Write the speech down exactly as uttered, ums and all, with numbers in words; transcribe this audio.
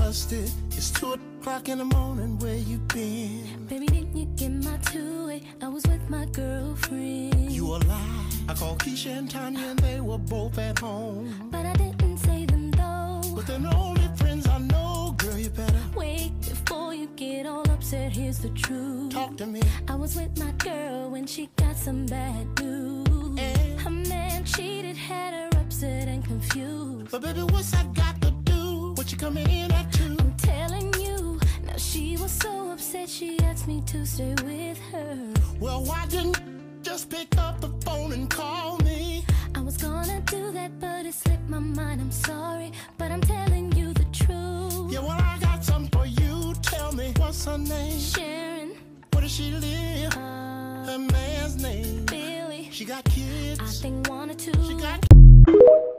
busted. It's two o'clock in the morning, where you been? Baby, didn't you get my two-way? I was with my girlfriend. You a lie. I called Keisha and Tanya and they were both at home. But I didn't say them though. But they're the only friends I know, girl, you better wait before you get all upset. Here's the truth. Talk to me. I was with my girl when she got some bad news. And her man cheated, had her upset and confused. But baby, what's I got to do? What you coming in at two? I'm telling you, now she was so upset she asked me to stay with her. Well, why didn't you just pick up the phone and call me? I was gonna do that, but it slipped my mind. I'm sorry, but I'm telling you the truth. Yeah, well, I got something for you. Tell me, what's her name? Sharon. Where does she live? Uh, her man's name? Billy. She got kids? I think one or two. She got